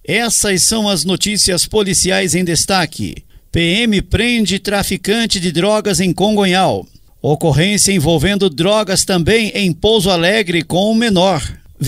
Essas são as notícias policiais em destaque. PM prende traficante de drogas em Congonhal. Ocorrência envolvendo drogas também em Pouso Alegre com um menor.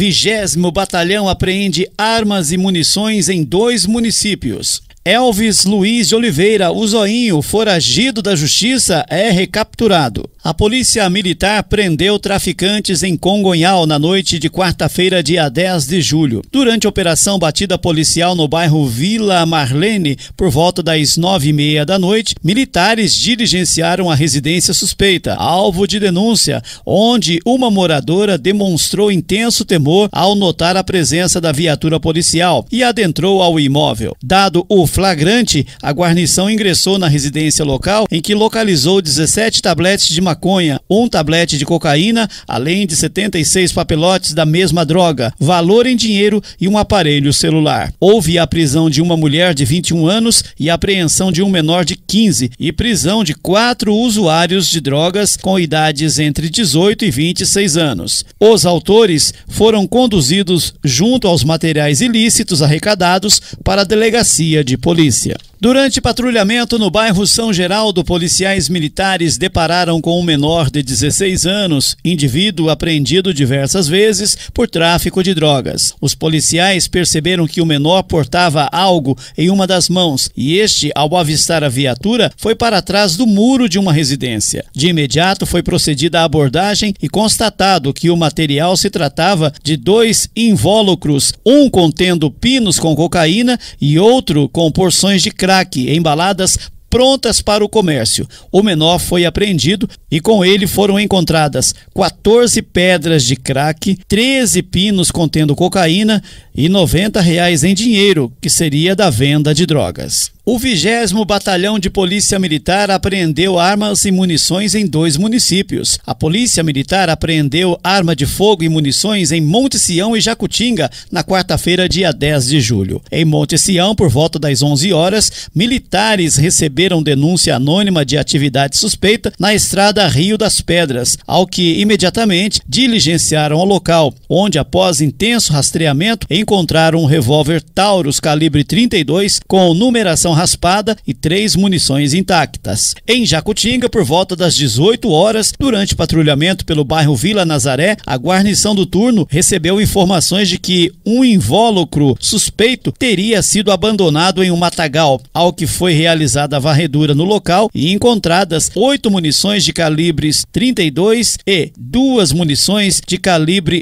20º Batalhão apreende armas e munições em 2 municípios. Elvis Luiz de Oliveira, o Zoinho, foragido da justiça, é recapturado. A Polícia Militar prendeu traficantes em Congonhal na noite de quarta-feira, dia 10 de julho. Durante a operação batida policial no bairro Vila Marlene, por volta das 9h30 da noite, militares diligenciaram a residência suspeita, alvo de denúncia, onde uma moradora demonstrou intenso temor ao notar a presença da viatura policial e adentrou ao imóvel. Dado o flagrante, a guarnição ingressou na residência local, em que localizou 17 tabletes de maconha, 1 tablete de cocaína, além de 76 papelotes da mesma droga, valor em dinheiro e um aparelho celular. Houve a prisão de uma mulher de 21 anos e a apreensão de um menor de 15 e prisão de 4 usuários de drogas com idades entre 18 e 26 anos. Os autores foram conduzidos junto aos materiais ilícitos arrecadados para a delegacia de polícia. Durante patrulhamento no bairro São Geraldo, policiais militares depararam com um menor de 16 anos, indivíduo apreendido diversas vezes por tráfico de drogas. Os policiais perceberam que o menor portava algo em uma das mãos e este, ao avistar a viatura, foi para trás do muro de uma residência. De imediato foi procedida a abordagem e constatado que o material se tratava de 2 invólucros, um contendo pinos com cocaína e outro com porções de crack embaladas prontas para o comércio. O menor foi apreendido e com ele foram encontradas 14 pedras de crack, 13 pinos contendo cocaína e R$90 em dinheiro, que seria da venda de drogas. O 20º Batalhão de Polícia Militar apreendeu armas e munições em 2 municípios. A Polícia Militar apreendeu arma de fogo e munições em Monte Sião e Jacutinga na quarta-feira, dia 10 de julho. Em Monte Sião, por volta das 11 horas, militares receberam denúncia anônima de atividade suspeita na estrada Rio das Pedras, ao que imediatamente diligenciaram ao local, onde, após intenso rastreamento, encontraram um revólver Taurus calibre 32 com numeração raspada e 3 munições intactas. Em Jacutinga, por volta das 18 horas, durante patrulhamento pelo bairro Vila Nazaré, a guarnição do turno recebeu informações de que um invólucro suspeito teria sido abandonado em um matagal, ao que foi realizada a varredura no local e encontradas 8 munições de calibres 32 e 2 munições de calibre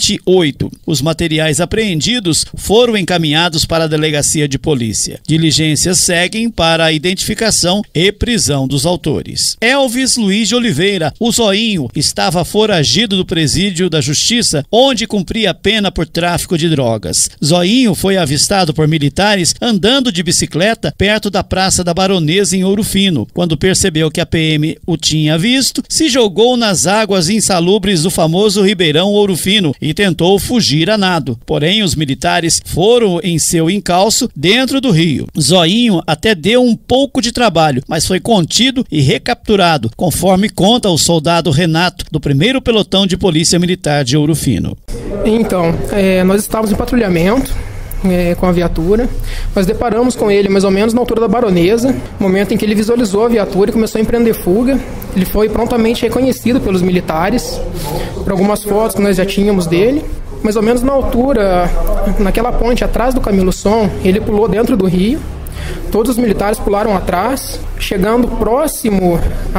28. Os materiais apreendidos foram encaminhados para a delegacia de polícia. Diligências seguem para a identificação e prisão dos autores. Elvis Luiz de Oliveira, o Zoinho, estava foragido do presídio da Justiça, onde cumpria pena por tráfico de drogas. Zoinho foi avistado por militares andando de bicicleta perto da Praça da Baronesa em Ouro Fino. Quando percebeu que a PM o tinha visto, se jogou nas águas insalubres do famoso Ribeirão Ouro Fino e tentou fugir a nado. Porém, os militares foram em seu encalço dentro do rio. Zoinho até deu um pouco de trabalho, mas foi contido e recapturado, conforme conta o soldado Renato, do 1º Pelotão de Polícia Militar de Ouro Fino. Então, nós estávamos em patrulhamento com a viatura. Nós deparamos com ele mais ou menos na altura da Baronesa, momento em que ele visualizou a viatura e começou a empreender fuga. Ele foi prontamente reconhecido pelos militares, por algumas fotos que nós já tínhamos dele. Mais ou menos na altura, naquela ponte atrás do Camilo Som, ele pulou dentro do rio. Todos os militares pularam atrás, chegando próximo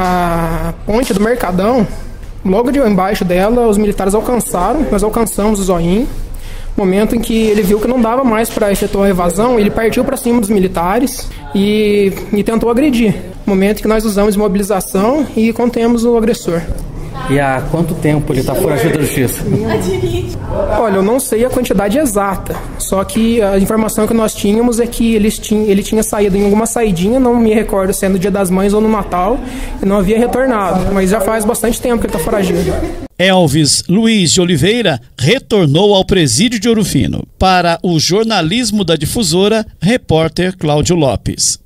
à ponte do Mercadão. Logo de embaixo dela, os militares nós alcançamos o Zoinho. Momento em que ele viu que não dava mais para efetuar a evasão, ele partiu para cima dos militares e tentou agredir. Momento em que nós usamos imobilização e contemos o agressor. E há quanto tempo ele está foragido da justiça? Olha, eu não sei a quantidade exata, só que a informação que nós tínhamos é que ele tinha saído em alguma saidinha, não me recordo se é no Dia das Mães ou no Natal, e não havia retornado, mas já faz bastante tempo que ele está foragido. Elvis Luiz de Oliveira retornou ao presídio de Ouro Fino. Para o jornalismo da Difusora, repórter Cláudio Lopes.